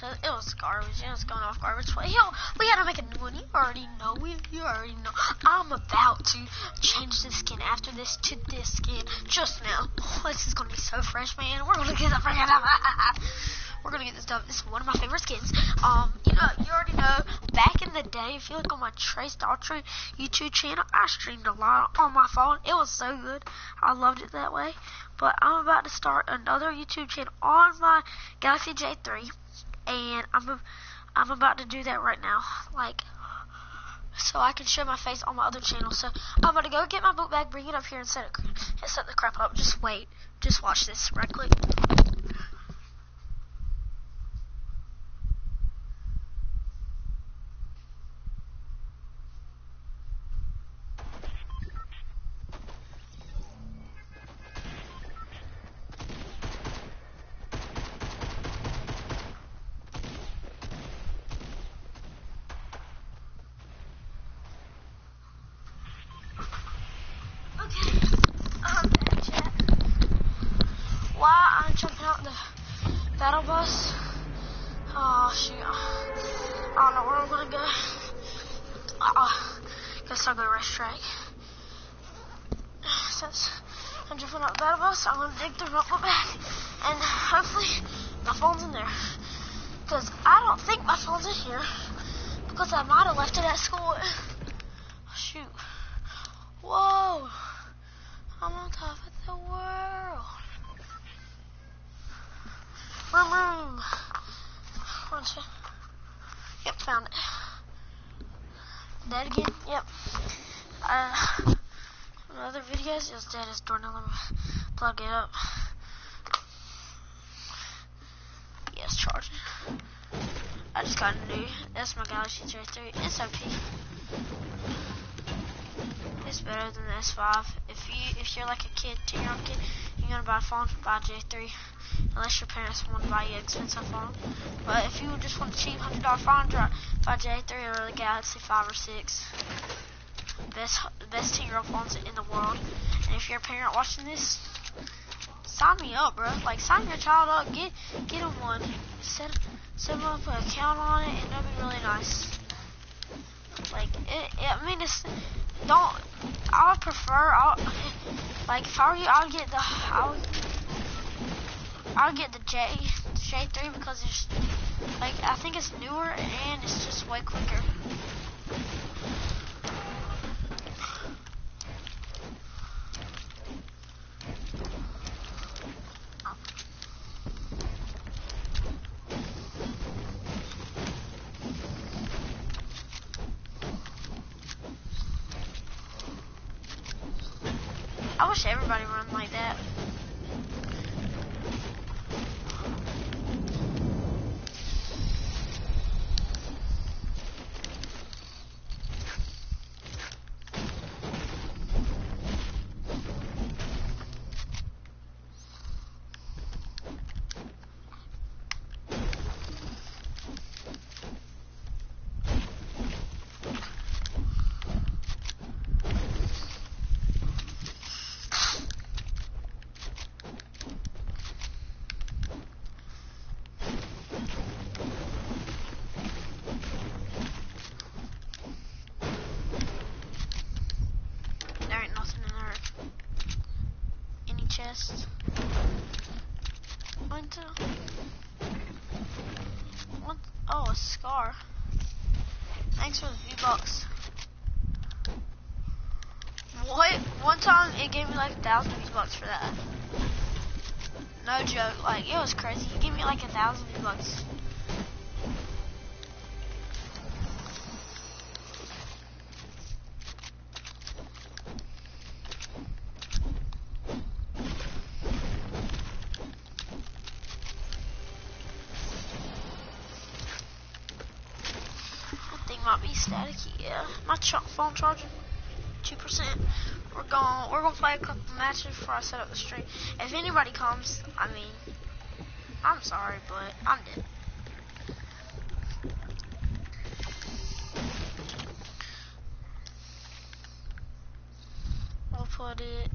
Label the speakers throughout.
Speaker 1: because it was garbage. It was going off garbage. But, yo, we gotta make a new one. You already know. You already know. I'm about to change the skin after this to this skin just now. Oh, this is gonna be so fresh, man. We're gonna get the freaking we're gonna get this done. This is one of my favorite skins. You know, you already know. Back in the day, if you look on my Trace Daltrey YouTube channel, I streamed a lot on my phone. It was so good. I loved it that way. But I'm about to start another YouTube channel on my Galaxy J3, and I'm about to do that right now, like, so I can show my face on my other channel. So I'm gonna go get my book bag, bring it up here, and set the crap up. Just wait. Just watch this right quick. Okay, I'm back, chat. Why I'm jumping out the battle bus? Oh shoot, I don't know where I'm gonna go. Guess I'll go racetrack. Since I'm jumping out the battle bus, I'm gonna dig through my book bag, and hopefully my phone's in there. Because I don't think my phone's in here, because I might have left it at school. Shoot. Whoa. I'm on top of the world. Vroom. Yep, found it. Dead again? Yep. In other videos, it was dead as door. Now let me plug it up. Yes, charging. I just got a new. That's my Galaxy J3. It's OP. It's better than the S5. If you're like a kid, 10-year-old kid, you're gonna buy a phone, buy a J3, unless your parents want to buy you an expensive phone. But if you just want a cheap $100 phone, buy a J3 or the Galaxy 5 or 6. The best 10-year-old phones in the world. And if you're a parent watching this, sign me up, bro. Like, sign your child up, get him one, set him up an account on it, and that'll be really nice. Like, I mean, I would prefer, like, if I were you, I would get the J3 because it's, like, I think it's newer and it's just way quicker. I wish everybody run like that. Chest. Oh, a scar. Thanks for the few bucks. What? One time it gave me like 1,000 V-Bucks for that. No joke. Like, it was crazy. It gave me like 1,000 V-Bucks. Might be staticky, yeah. My phone charging 2%. We're gonna play a couple matches before I set up the stream. If anybody comes, I mean, I'm sorry, but I'm dead. We'll put it.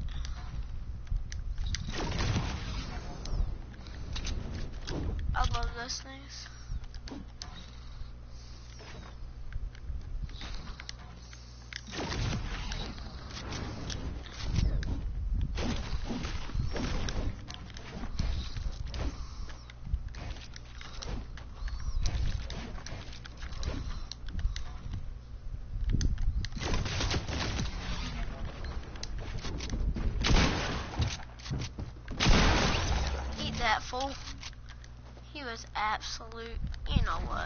Speaker 1: I love those things. That fool. He was absolute, you know what.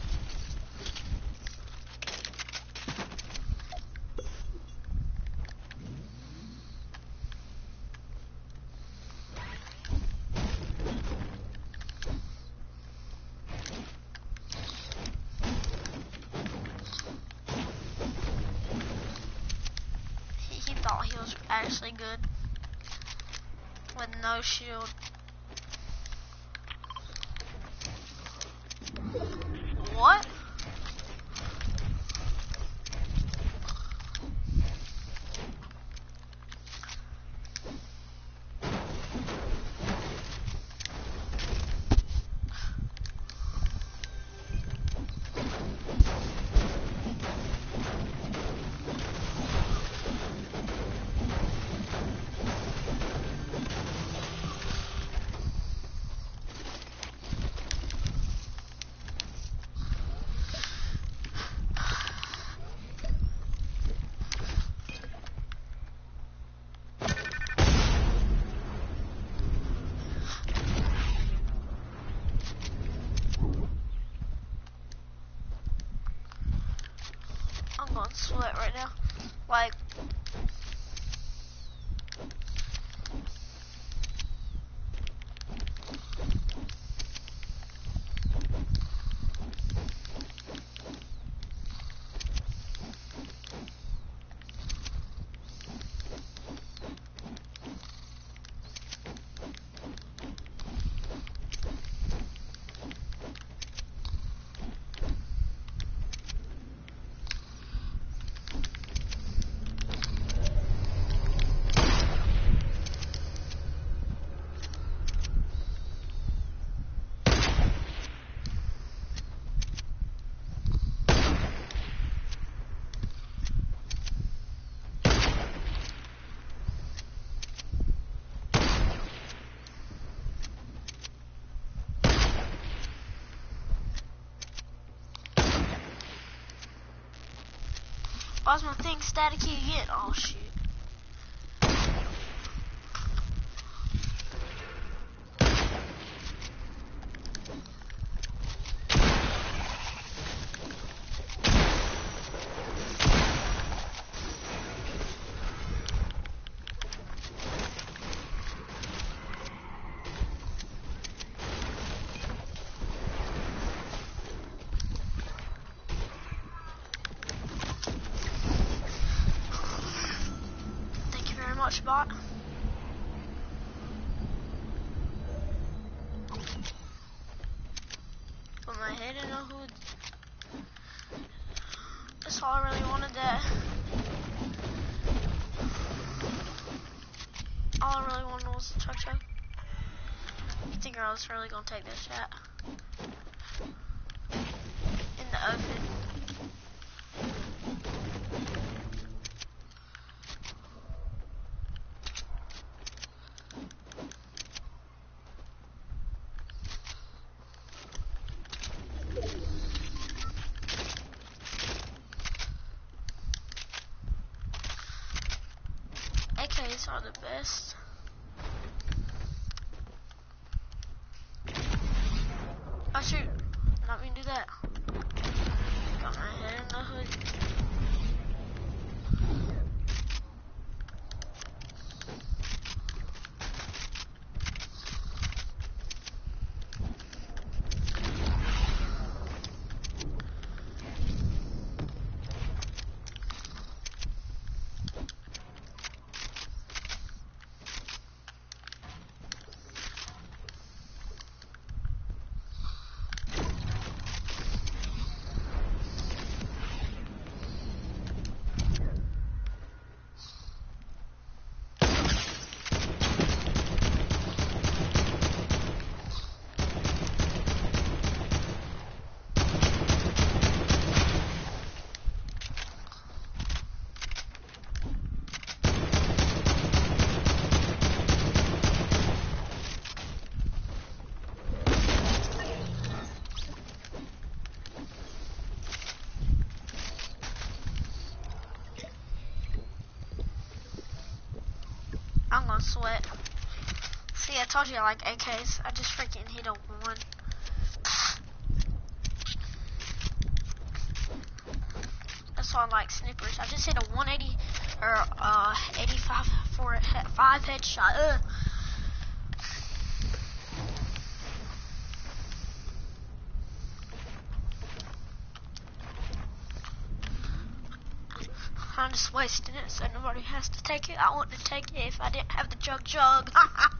Speaker 1: He thought he was actually good with no shield. What? I'm going to sweat right now. Like, why's my thing staticky again? Oh shoot. Much bot. Put my head in a hood. That's all I really wanted. That. All I really wanted was the truck. I think I was really gonna take this shot in the open. AKs are the best. Oh shoot, not mean to do that. Got my head in the hood. on Sweat. See, I told you I like AKs. I just freaking hit a 1. That's why I like snipers. I just hit a 180 or 85 for a 5 headshot. I'm just wasting it so nobody has to take it. I wouldn't take it if I didn't have the jug.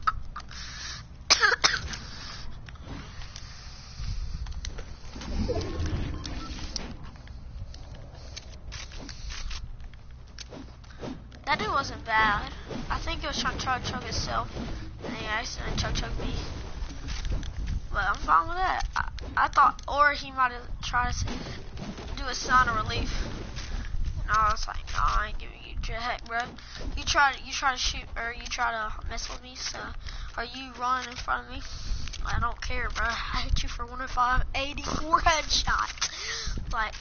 Speaker 1: That dude wasn't bad. I think he was trying to chug himself, and he accidentally chugged me. But I'm fine with that. I thought, or he might have tried to do a sign of relief. And I was like, nah, I ain't giving you jack, bro. You try to shoot, or you try to mess with me, so, or you run in front of me. I don't care, bro. I hit you for 105, 84 headshot. Like,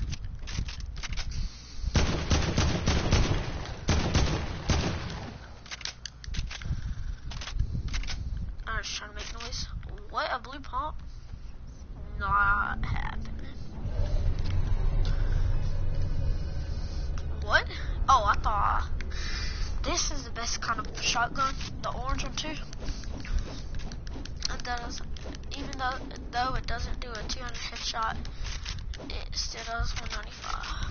Speaker 1: I'm just trying to make noise. What, a blue pump? Not happening. What? Oh, I thought this is the best kind of shotgun, the orange one too. And does, even though it doesn't do a 200 headshot, it still does 195.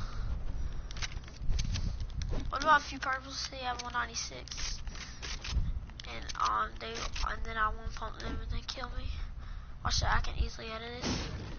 Speaker 1: What about a few purples? They have 196, and then I won't pump them and they kill me. Watch that, I can easily edit this.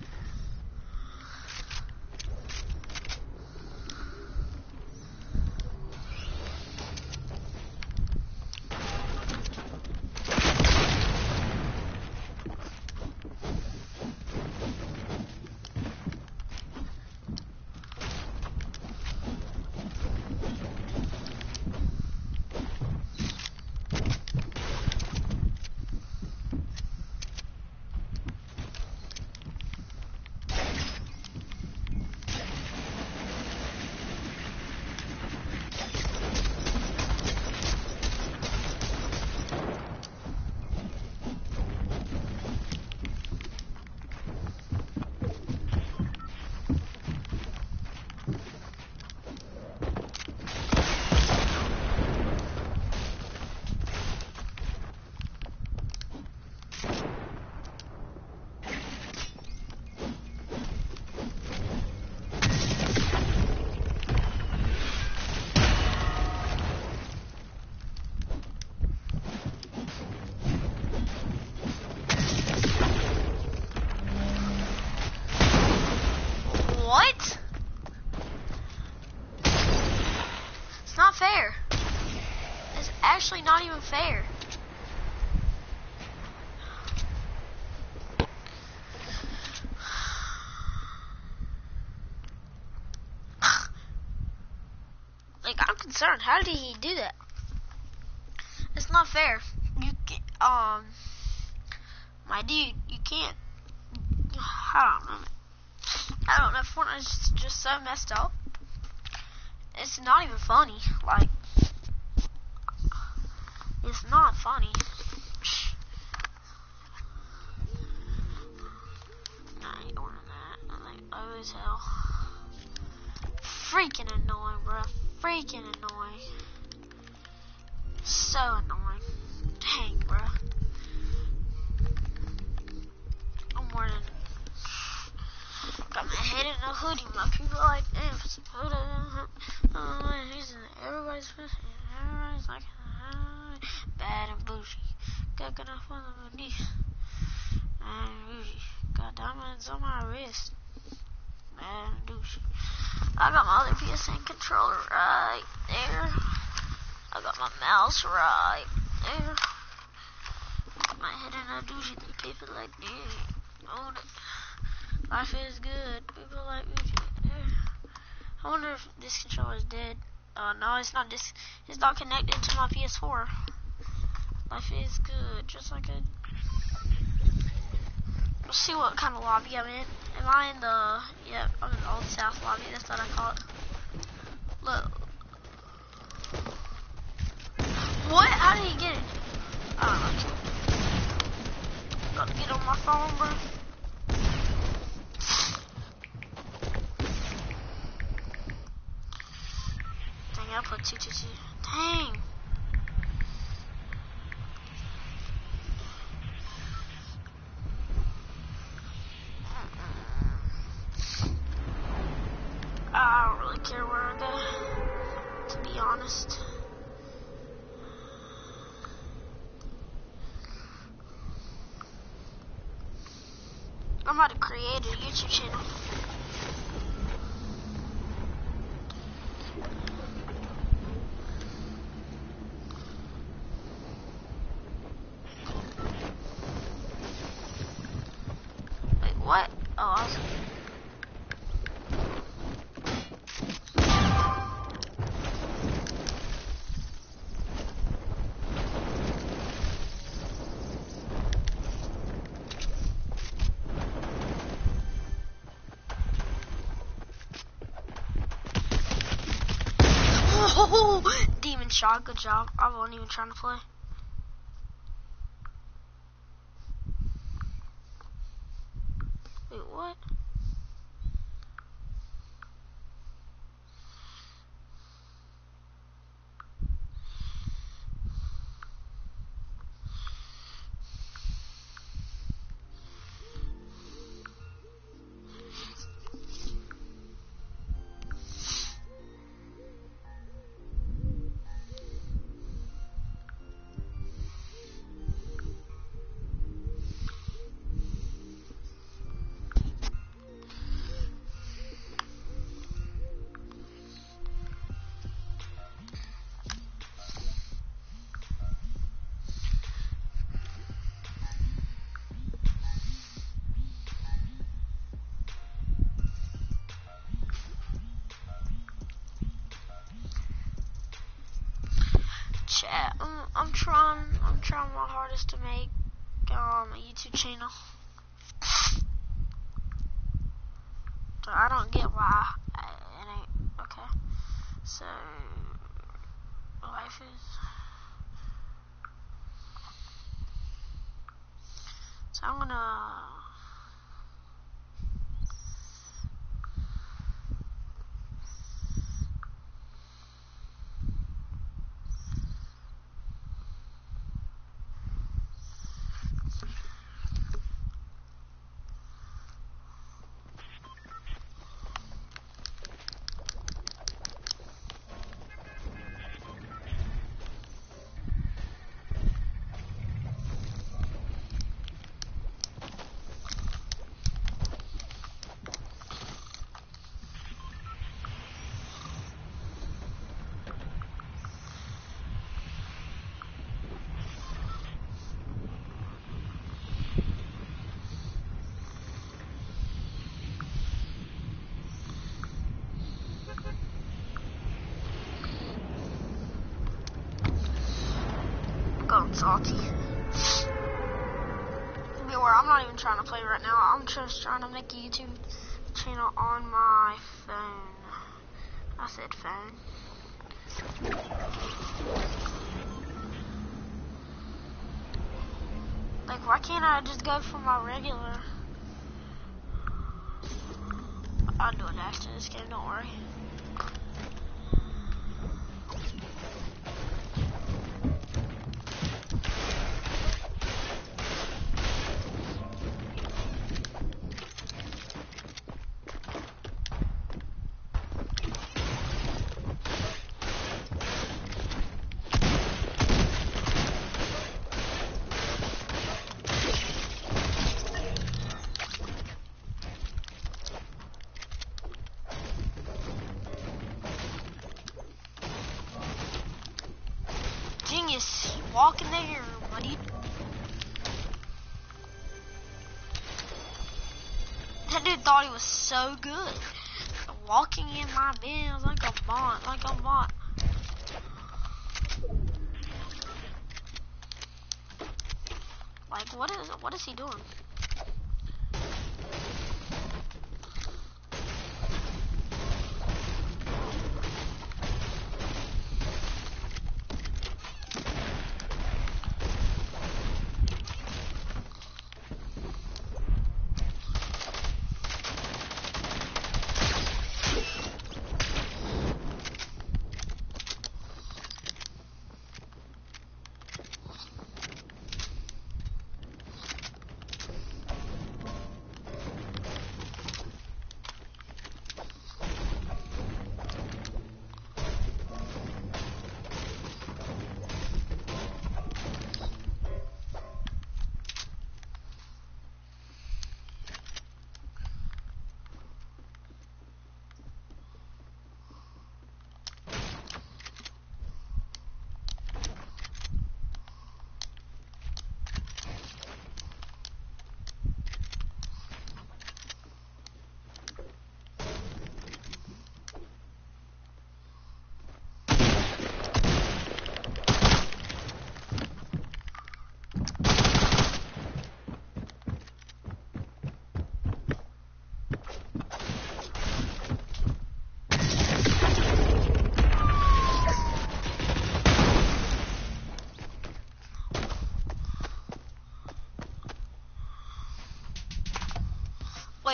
Speaker 1: What? It's not fair. It's actually not even fair. Like, I'm concerned. How did he do that? It's not fair. You can, my dude, you can't. I don't know. Fortnite's just so messed up. It's not even funny. Like, it's not funny. I ain't doing that. I'm like, oh as hell. Freaking annoying, bro. Freaking annoying. So annoying. Dang, bro. I'm wearing. Got my head in a hoodie. My people are like, damn, everybody's like, bad and bougie. Got enough on my knee. Bad and bougie. Got diamonds on my wrist. Bad and bougie. I got my other PSN controller right there. I got my mouse right there. Got my head in a douche. The people like, yeah, own it. Life is good. People like me. I wonder if this controller is dead. No, it's not. It's not connected to my PS4. Life is good. Just like a. Let's see what kind of lobby I'm in. Am I in the? Yeah, I'm in the Old South lobby. That's what I call it. Look. What? How did he get it? I don't know. Gotta get on my phone, bro. Dang, I put 222. Dang. I don't really care where I go, to be honest. I'm about to create a YouTube channel. Wait, what? Oh, I was... Oh, demon shot, good job. I wasn't even trying to play. Wait, what? Chat. I'm trying my hardest to make a YouTube channel. So I don't get why it ain't okay. So life is. So I'm gonna. Going salty. I'm not even trying to play right now. I'm just trying to make a YouTube channel on my phone. I said phone. Like, why can't I just go for my regular? I'll do it after this game, don't worry. Genius, walk in there, buddy. That dude thought he was so good. Walking in my bins like a bot, Like, what is he doing?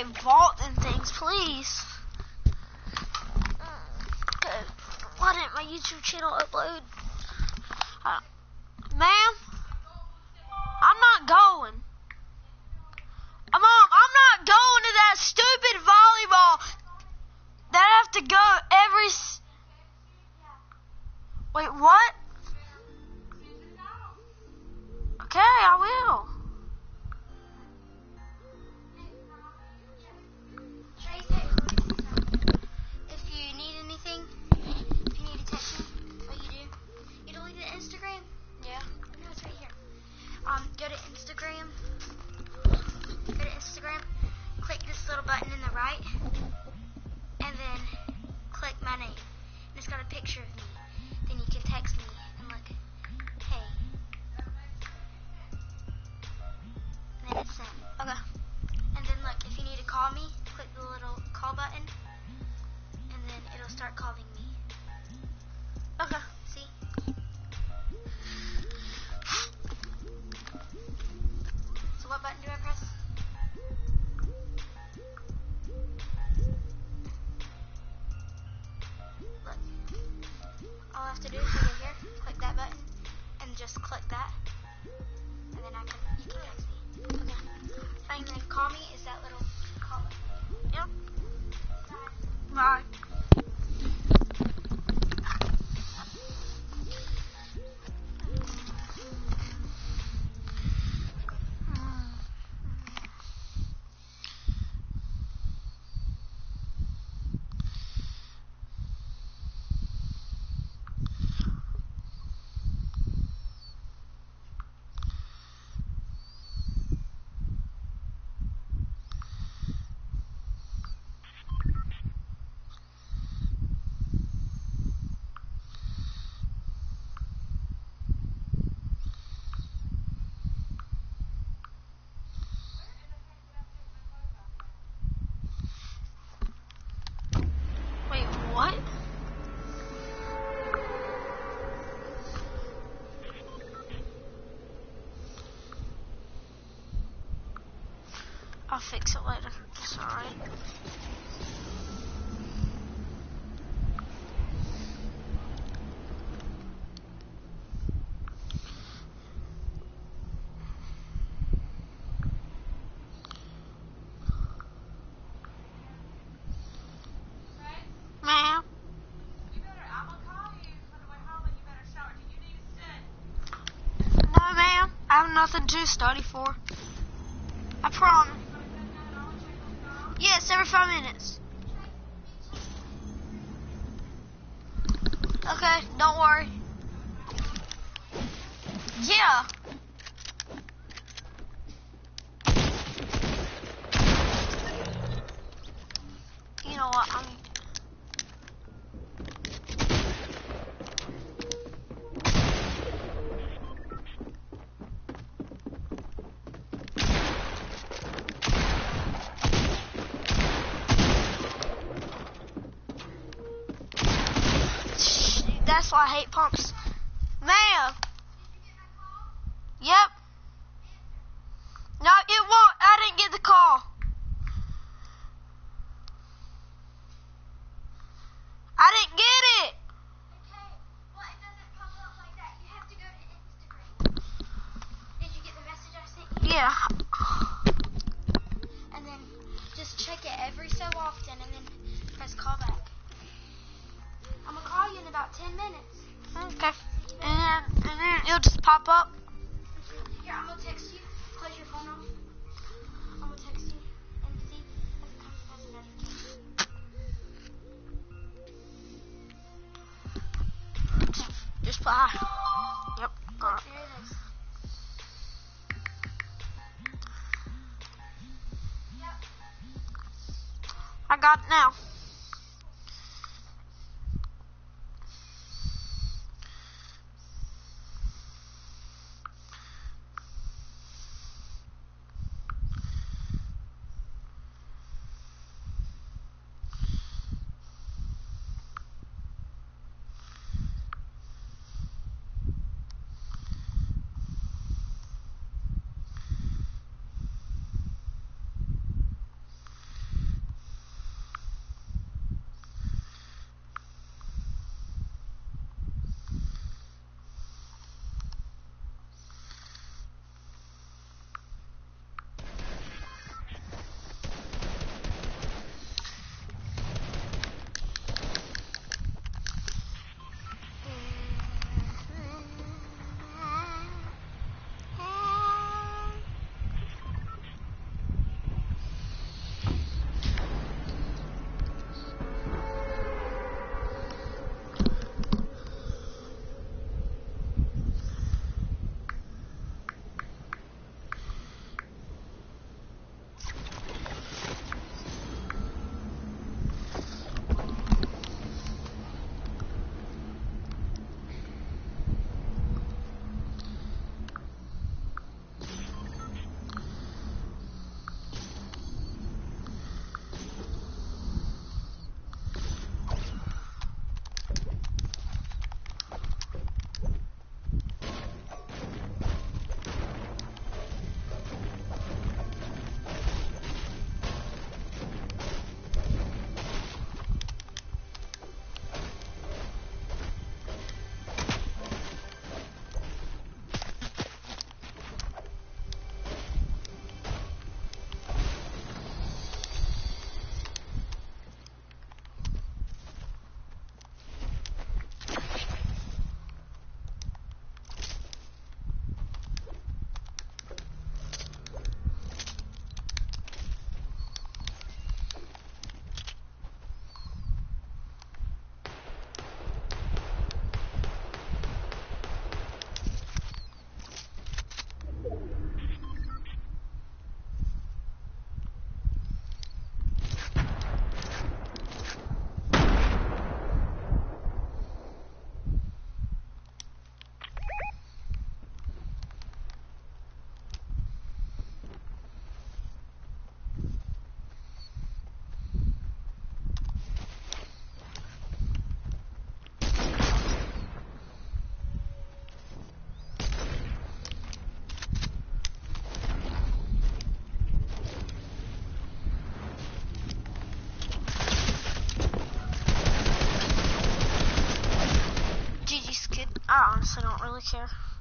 Speaker 1: a vault and things, please. Why didn't my YouTube channel upload? Ma'am? I'm not going. Mom, I'm not going to that stupid volleyball that I have to go every... Wait, what? Okay, I will.
Speaker 2: If you need anything, if you need to text me, what you do, you delete the Instagram?
Speaker 1: Yeah.
Speaker 2: No, it's right here. Go to Instagram, click this little button in the right, and then click my name. And it's got a picture of me. Then you can text me and look, hey. And then it's sent.
Speaker 1: Okay.
Speaker 2: And then look, if you need to call me, click the little call button, and then it'll start calling me.
Speaker 1: Okay.
Speaker 2: See? So what button do I press? Look. All I have to do is go here, click that button, and just click that. And then you can text me.
Speaker 1: Okay.
Speaker 2: And then call me is that little call button.
Speaker 1: Yep.
Speaker 2: Bye.
Speaker 1: Bye. Wait, what? I'll fix it later. It's alright. Ma'am?
Speaker 3: I'm gonna call you on the way home and you better shower. Do you need to sit?
Speaker 1: No, ma'am. I have nothing to study for. I promise. Yes, every 5 minutes. Okay, don't worry. Yeah. You know what? That's why I hate pumps. Ma'am. Yep. No, it won't. I didn't get the call. I didn't get it.
Speaker 2: Okay, well it doesn't pop up like that. You have to go to Instagram. Did you get the message I sent you?
Speaker 1: Yeah.
Speaker 2: And then just check it every so often and then press call back. I'm gonna call you in about 10 minutes.
Speaker 1: Okay. And then it'll just pop up.
Speaker 2: Here, I'm gonna text you. Close your phone off. I'm gonna text you and see if it comes up as a notification.
Speaker 1: Just put hi. Yep. Alright.
Speaker 2: Here it is. Yep.
Speaker 1: I got it now. I honestly don't really care.